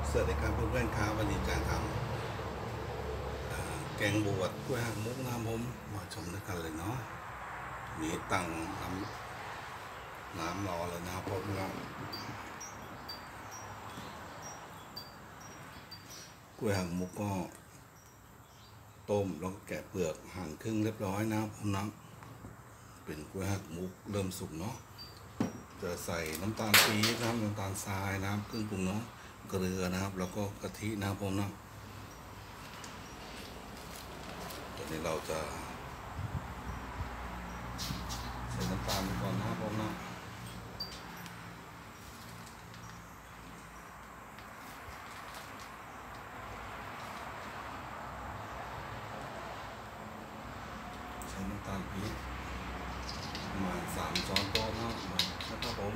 สวัสดีครับเพื่อนๆครับวันนี้จะทำแกงบวชกล้วยหักมุกนะผมมาชมด้วยกันเลยเนาะมีตั้งน้ำรอเลยนะเพราะว่ากล้วยหักมุกก็ต้มแล้วก็แกะเปลือกหั่นครึ่งเรียบร้อยนะผมนะเป็นกล้วยหักมุกเริ่มสุกเนาะจะใส่น้ำตาลปี๊บน้ำตาลทรายน้ำเครื่องปรุงเนาะเกลือนะครับแล้วก็กะทินะผมนะตอนนี้เราจะใส่น้ำตาลก่อนนะครับผมนะใส่น้ำตาลปี๊บประมาณ3 ช้อนโต๊ะนะครับผม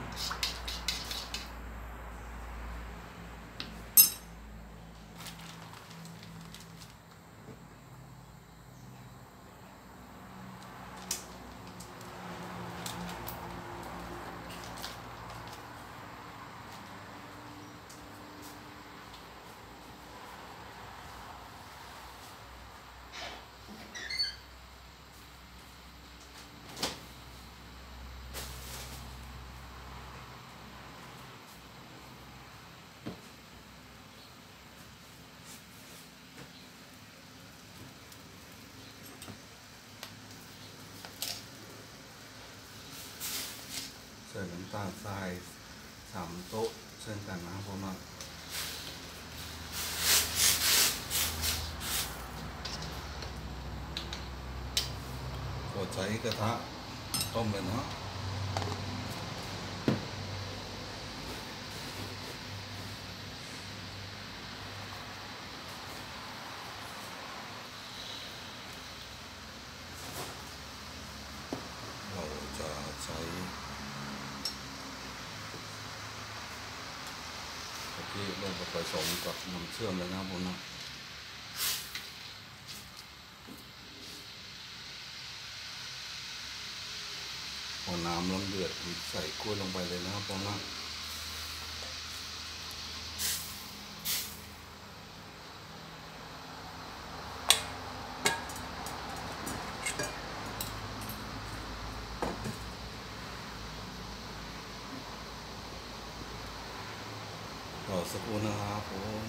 ใส่น้ำตาลทราย3 โต๊ะเช่นกันนะครับผมนะกดใช้กระทะต้มเลยเนาะเราจะใช้กะทิลงไปผสมกับน้ำเชื่อมเลยนะครับผมนะพอน้ำเริ่มเดือดใส่กล้วยลงไปเลยนะครับผมนะรอสักครู่นะครับผม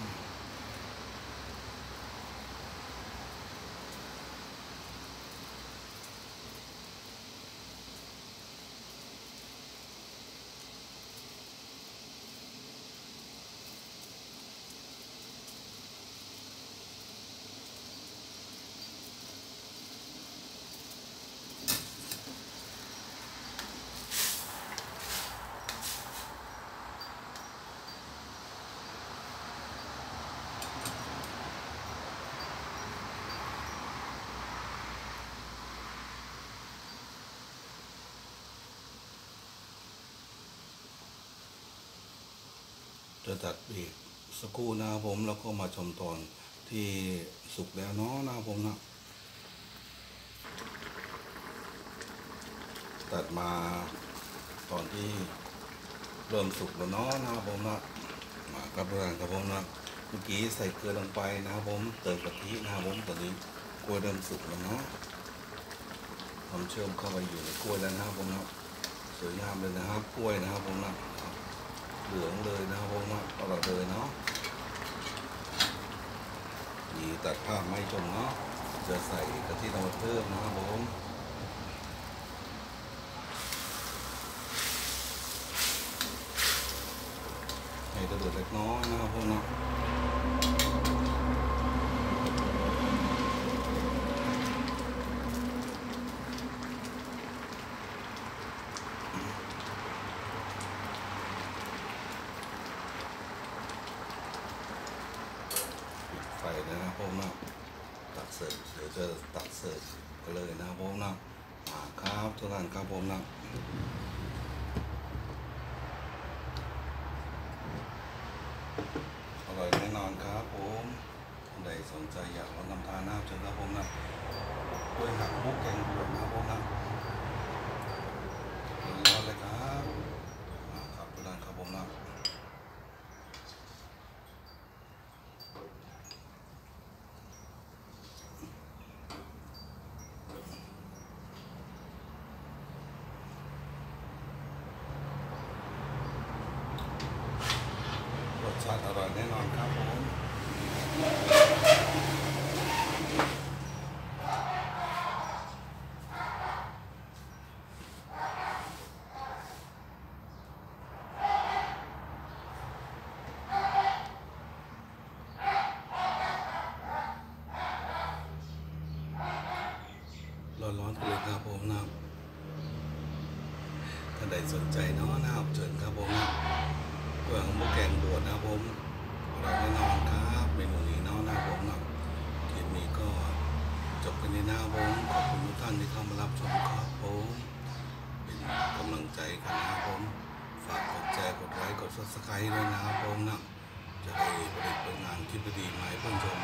จะตัดอีกสักครู่นะครับผมแล้วก็มาชมตอนที่สุกแล้วเนาะนะครับผมนะตัดมาตอนที่เริ่มสุกแล้วเนาะนะครับผมนะมากับเรื่องครับผมนะเมื่อกี้ใส่เกลือลงไปนะครับผมเติมกะทินะครับผมตอนนี้กล้วยเริ่มสุกแล้วเนาะความเชื่อมเข้าไปอยู่ในกล้วยแล้วนะครับผมนะสวยงามเลยนะครับกล้วยนะครับผมนะเหลืองเลยนะครับผมนะอร่อยเลยเนาะมีตัดภาพไม่ชมเนาะจะใส่กะทิลงไปเพิ่มนะครับผมให้กระเดือดเล็กน้อยนะครับผมนะไฟนะครับผมนะตักเสิร์ฟเดี๋ยวจะตักเสิร์ฟกันเลยนะครับผมนะครับทุกท่านครับผมนะอร่อยแน่นอนครับผมคนใดสนใจอยากลองทำทานนะครับเชิญครับผมนะกล้วยหักมุกแกงบวชนะครับผมนะร้อนเลยครับครับทุกท่านครับผมนะชาติอร่อยแน่นอนครับผมร้อนๆกันเลยครับผมนะถ้าใดสนใจเนาะนะครับเชิญครับผมนะเพื่อของพวกแกงบวชนะครับผมอร่อยแน่นอนครับเมนูนี้เนาะนะครับผมนะคลิปนี้ก็จบกันในนะครับผมขอบคุณทุกท่านที่เข้ามารับชมครับผมเป็นกำลังใจกันนะครับผมฝากกดแชร์กดไลค์กด Subscribe ด้วยนะครับผมนะจะได้ผลิตผลงานคลิปดีๆมาให้เพื่อนชม